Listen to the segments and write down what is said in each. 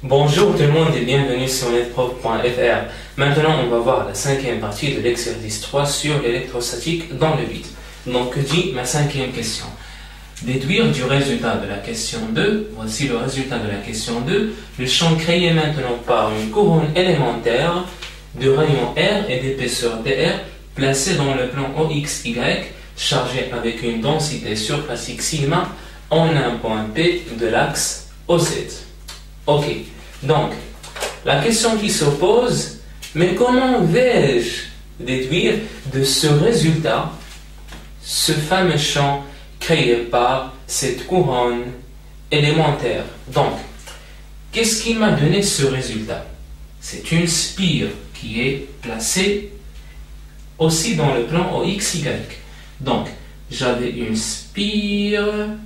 Bonjour tout le monde et bienvenue sur netprof.fr. Maintenant, on va voir la cinquième partie de l'exercice 3 sur l'électrostatique dans le vide. Donc, que dit ma cinquième question? Déduire du résultat de la question 2, voici le résultat de la question 2, le champ créé maintenant par une couronne élémentaire de rayon R et d'épaisseur dr placé dans le plan OXY chargé avec une densité surfacique sigma en un point P de l'axe OZ. Ok, donc la question qui se pose, mais comment vais-je déduire de ce résultat ce fameux champ créé par cette couronne élémentaire? Donc, qu'est-ce qui m'a donné ce résultat? C'est une spire qui est placée aussi dans le plan OXY. Donc, j'avais une spire,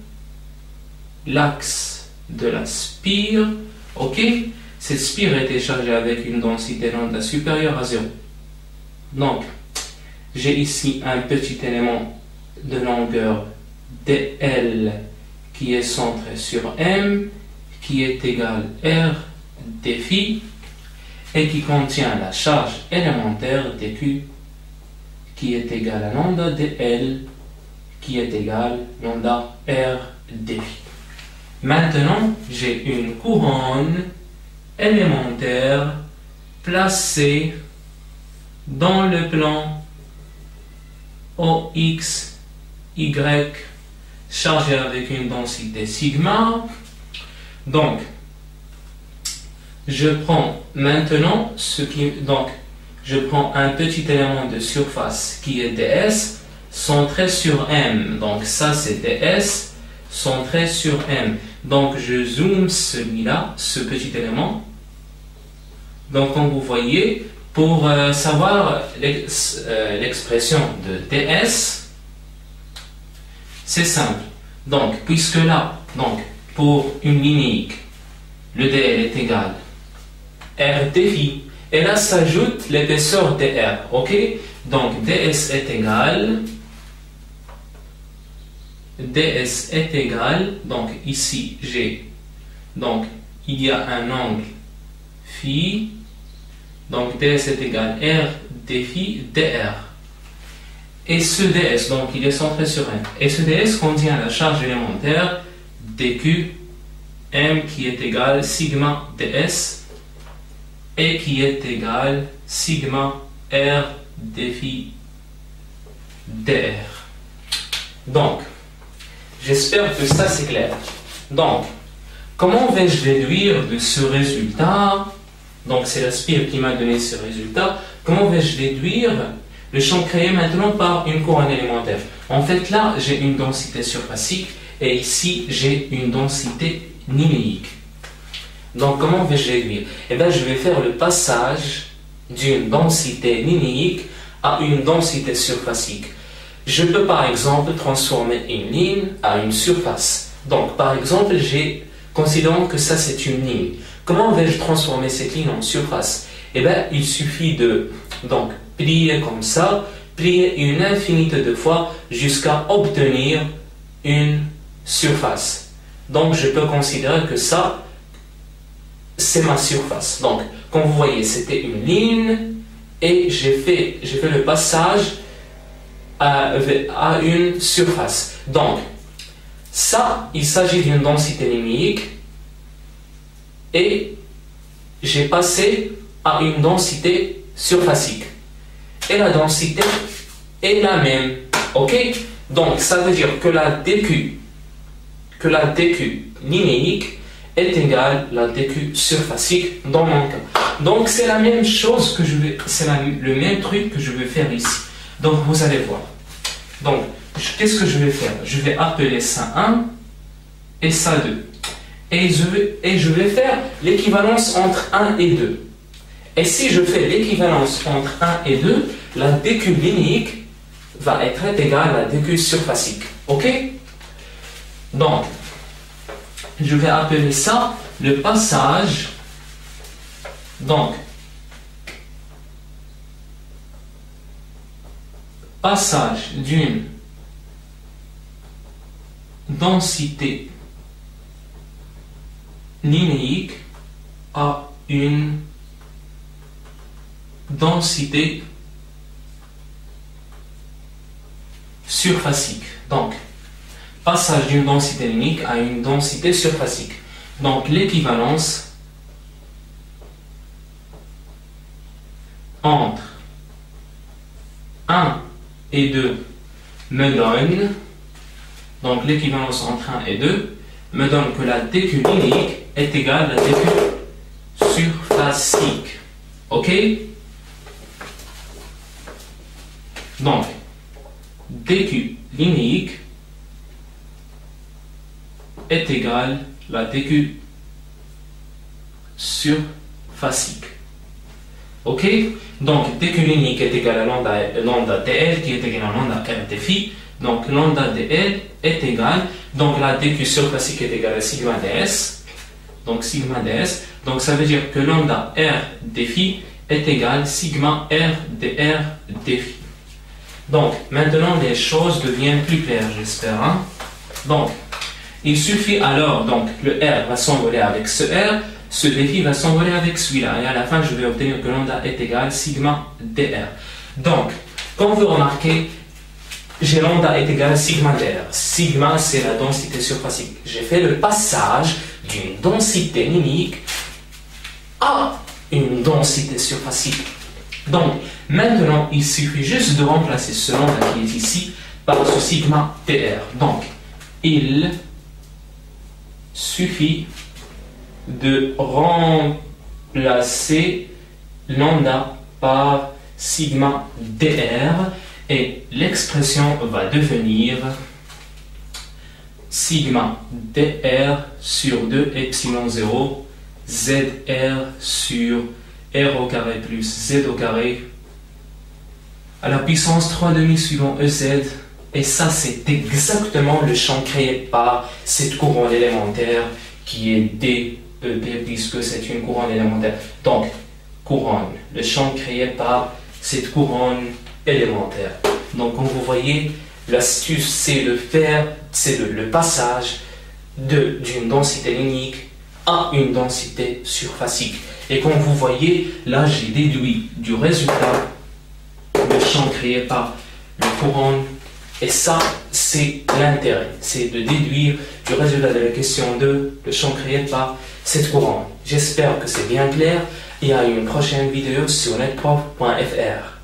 l'axe de la spire, ok? Cette spire était chargée avec une densité lambda supérieure à 0. Donc, j'ai ici un petit élément de longueur dl qui est centré sur M, qui est égal R dφ et qui contient la charge élémentaire dq qui est égale à lambda dl qui est égal à lambda R dφ. Maintenant, j'ai une couronne élémentaire placée dans le plan OXY chargé avec une densité sigma. Donc, je prends maintenant je prends un petit élément de surface qui est ds centré sur M. Donc ça c'est ds centré sur M. Donc je zoome celui-là, ce petit élément. Donc comme vous voyez, pour savoir l'expression de ds, c'est simple. Donc puisque là, pour une linéique, le dl est égal R dφ, et là s'ajoute l'épaisseur dr, ok? Donc ds est égal, donc ici j'ai, donc il y a un angle phi, donc ds est égal R dφ dr. Et ce ds, donc il est centré sur M, et ce ds contient la charge élémentaire dq M qui est égal sigma ds et qui est égal sigma R dφ dr. Donc, j'espère que ça c'est clair. Donc, comment vais-je déduire de ce résultat? Donc, c'est la spire qui m'a donné ce résultat. Comment vais-je déduire le champ créé maintenant par une couronne élémentaire? En fait, là, j'ai une densité surfacique et ici, j'ai une densité linéique. Donc, comment vais-je déduire? Eh bien, je vais faire le passage d'une densité linéique à une densité surfacique. Je peux par exemple transformer une ligne à une surface. Donc par exemple, considérons que ça c'est une ligne. Comment vais-je transformer cette ligne en surface? Eh bien, il suffit de plier comme ça, plier une infinité de fois jusqu'à obtenir une surface. Donc je peux considérer que ça, c'est ma surface. Donc, comme vous voyez, c'était une ligne et j'ai fait le passage à une surface. Donc, ça, il s'agit d'une densité linéique et j'ai passé à une densité surfacique. Et la densité est la même. Ok? Donc, ça veut dire que la dq linéique est égale à la dq surfacique dans mon cas. Donc, c'est la même chose c'est le même truc que je vais faire ici. Donc, vous allez voir. Donc, qu'est-ce que je vais faire? Je vais appeler ça 1 et ça 2. Et je vais faire l'équivalence entre 1 et 2. Et si je fais l'équivalence entre 1 et 2, la dq linéique va être égale à la dq surfacique. Ok? Donc, je vais appeler ça le passage. Donc, passage d'une densité linéique a une densité surfacique. Donc, passage d'une densité linéique à une densité surfacique. Donc, l'équivalence entre 1 et 2 me donne, donc l'équivalence entre 1 et 2 me donne que la DQ linéique est égale à la DQ surfacique. Ok? Donc, DQ linéique est égale à la DQ surfacique. Ok? Donc, DQ linéique est égal à lambda DL qui est égal à lambda R dφ. Donc, lambda DL est égal, donc la DQ surfacique est égale à sigma ds. Donc, sigma ds. Donc, ça veut dire que lambda R dφ est égal à sigma R dr dφ. Donc, maintenant, les choses deviennent plus claires, j'espère. Hein? Donc, il suffit alors, donc, le R va s'envoler avec ce R. Ce défi va s'envoler avec celui-là. Et à la fin, je vais obtenir que lambda est égal à sigma dr. Donc, comme vous remarquez, j'ai lambda est égal à sigma dr. Sigma, c'est la densité surfacique. J'ai fait le passage d'une densité linéique à une densité surfacique. Donc, maintenant, il suffit juste de remplacer ce lambda qui est ici par ce sigma dr. Donc, il suffit de remplacer lambda par sigma dr et l'expression va devenir sigma dr sur 2 epsilon 0 zr sur r au carré plus z au carré à la puissance 3 demi suivant ez. Et ça, c'est exactement le champ créé par cette couronne élémentaire qui est DEP, puisque c'est une couronne élémentaire. Donc, couronne, le champ créé par cette couronne élémentaire. Donc, comme vous voyez, l'astuce, c'est de faire, c'est le passage d'une densité linéique à une densité surfacique. Et comme vous voyez, là, j'ai déduit du résultat le champ créé par le couronne. Et ça, c'est l'intérêt, c'est de déduire du résultat de la question 2 le champ créé par cette couronne. J'espère que c'est bien clair et à une prochaine vidéo sur netprof.fr.